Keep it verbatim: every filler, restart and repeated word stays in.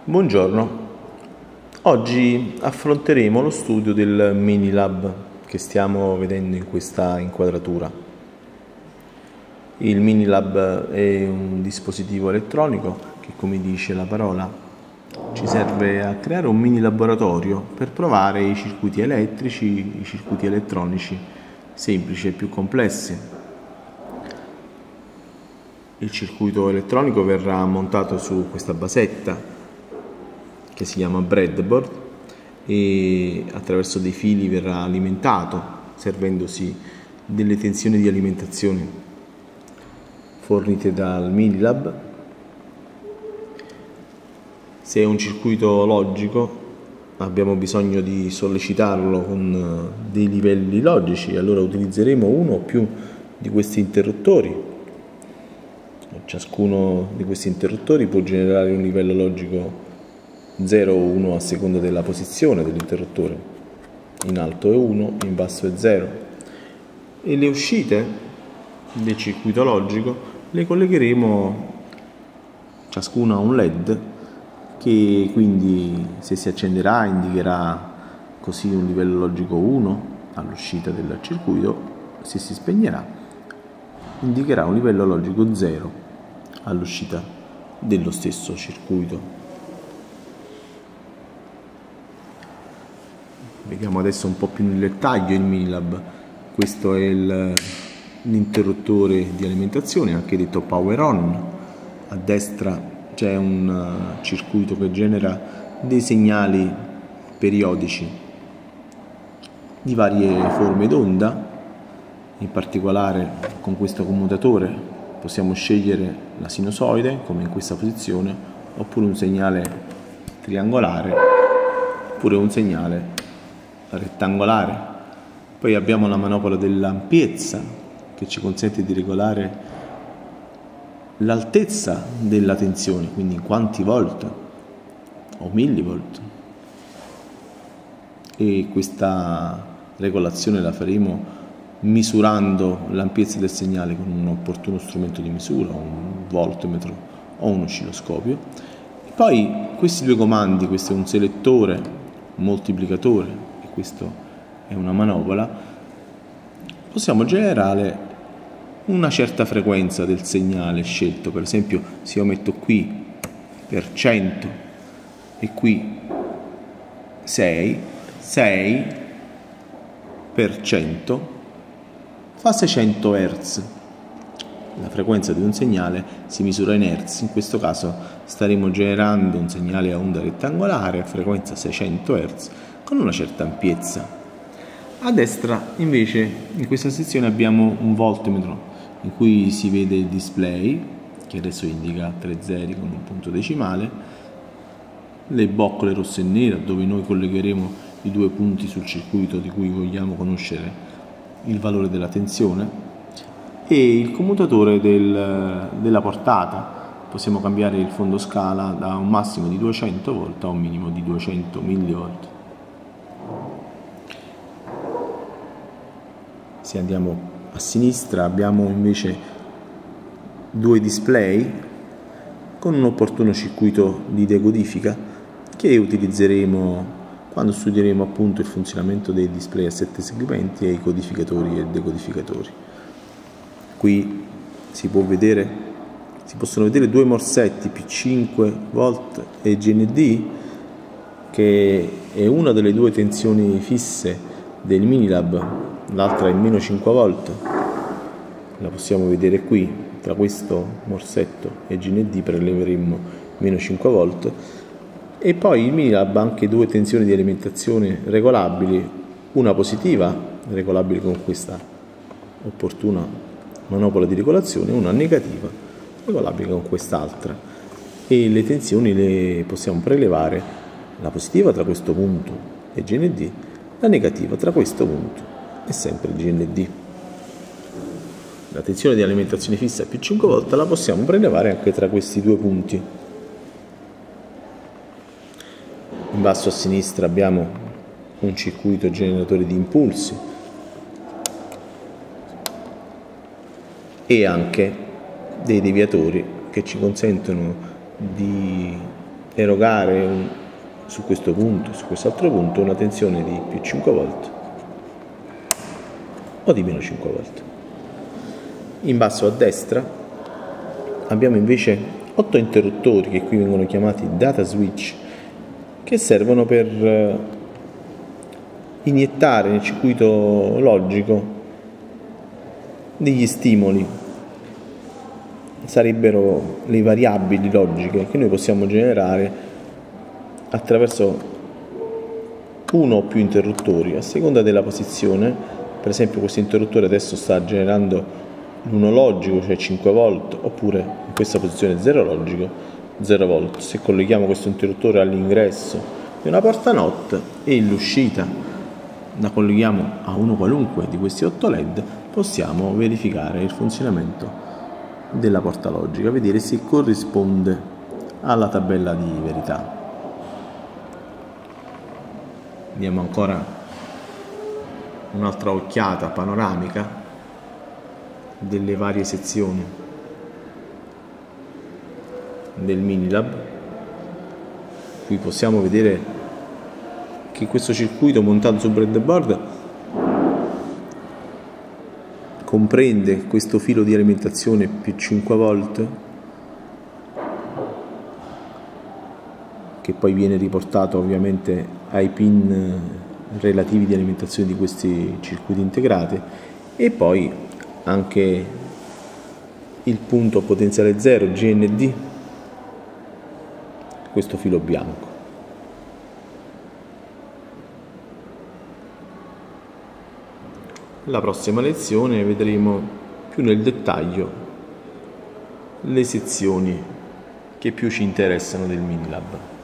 Buongiorno, oggi affronteremo lo studio del Minilab che stiamo vedendo in questa inquadratura. Il Minilab è un dispositivo elettronico che, come dice la parola, ci serve a creare un mini laboratorio per provare i circuiti elettrici, i circuiti elettronici semplici e più complessi. Il circuito elettronico verrà montato su questa basetta che si chiama breadboard e attraverso dei fili verrà alimentato servendosi delle tensioni di alimentazione fornite dal Minilab. Se è un circuito logico abbiamo bisogno di sollecitarlo con dei livelli logici, allora utilizzeremo uno o più di questi interruttori. Ciascuno di questi interruttori può generare un livello logico zero o uno a seconda della posizione dell'interruttore. In alto è uno, in basso è zero. E le uscite del circuito logico le collegheremo ciascuna a un led che quindi, se si accenderà, indicherà così un livello logico uno all'uscita del circuito, se si spegnerà indicherà un livello logico zero all'uscita dello stesso circuito. Vediamo adesso un po' più nel dettaglio il Minilab. Questo è l'interruttore di alimentazione, anche detto power on. A destra c'è un circuito che genera dei segnali periodici di varie forme d'onda. In particolare con questo commutatore possiamo scegliere la sinusoide, come in questa posizione, oppure un segnale triangolare, oppure un segnale rettangolare. Poi abbiamo la manopola dell'ampiezza che ci consente di regolare l'altezza della tensione, quindi quanti volt o millivolt, e questa regolazione la faremo misurando l'ampiezza del segnale con un opportuno strumento di misura, un voltmetro o un oscilloscopio. E poi questi due comandi, questo è un selettore, un moltiplicatore, questo è una manopola, possiamo generare una certa frequenza del segnale scelto. Per esempio, se io metto qui per cento e qui sei, sei per cento fa seicento hertz. La frequenza di un segnale si misura in hertz, in questo caso staremo generando un segnale a onda rettangolare a frequenza seicento hertz con una certa ampiezza. A destra invece in questa sezione abbiamo un voltmetro in cui si vede il display che adesso indica tre zeri con un punto decimale, le boccole rosse e nere dove noi collegheremo i due punti sul circuito di cui vogliamo conoscere il valore della tensione, e il commutatore del, della portata. Possiamo cambiare il fondo scala da un massimo di duecento volt a un minimo di duecento millivolt. Se andiamo a sinistra abbiamo invece due display con un opportuno circuito di decodifica che utilizzeremo quando studieremo appunto il funzionamento dei display a sette segmenti e i codificatori e decodificatori. Qui si può vedere, si possono vedere due morsetti P cinque volt e G N D, che è una delle due tensioni fisse del Minilab, l'altra è meno cinque volt, la possiamo vedere qui. Tra questo morsetto e G N D preleveremo meno cinque volt. E poi il Minilab ha anche due tensioni di alimentazione regolabili, una positiva regolabile con questa opportuna manopola di regolazione, una negativa regolabile con quest'altra, e le tensioni le possiamo prelevare, la positiva tra questo punto e G N D, la negativa tra questo punto e sempre G N D. La tensione di alimentazione fissa più cinque volt la possiamo prelevare anche tra questi due punti. In basso a sinistra abbiamo un circuito generatore di impulsi e anche dei deviatori che ci consentono di erogare un, su questo punto, su quest'altro punto, una tensione di più cinque volt o di meno cinque volt. In basso a destra abbiamo invece otto interruttori che qui vengono chiamati data switch, che servono per iniettare nel circuito logico degli stimoli. Sarebbero le variabili logiche che noi possiamo generare attraverso uno o più interruttori a seconda della posizione. Per esempio questo interruttore adesso sta generando l'uno logico, cioè cinque volt, oppure in questa posizione zero logico, zero volt. Se colleghiamo questo interruttore all'ingresso di una porta N O T e l'uscita la colleghiamo a uno qualunque di questi otto L E D, possiamo verificare il funzionamento della porta logica, vedere se corrisponde alla tabella di verità. Diamo ancora un'altra occhiata panoramica delle varie sezioni del Minilab. Qui possiamo vedere che questo circuito montato sul breadboard comprende questo filo di alimentazione più cinque volt, che poi viene riportato ovviamente ai pin relativi di alimentazione di questi circuiti integrati, e poi anche il punto potenziale zero G N D, questo filo bianco. La prossima lezione vedremo più nel dettaglio le sezioni che più ci interessano del Minilab.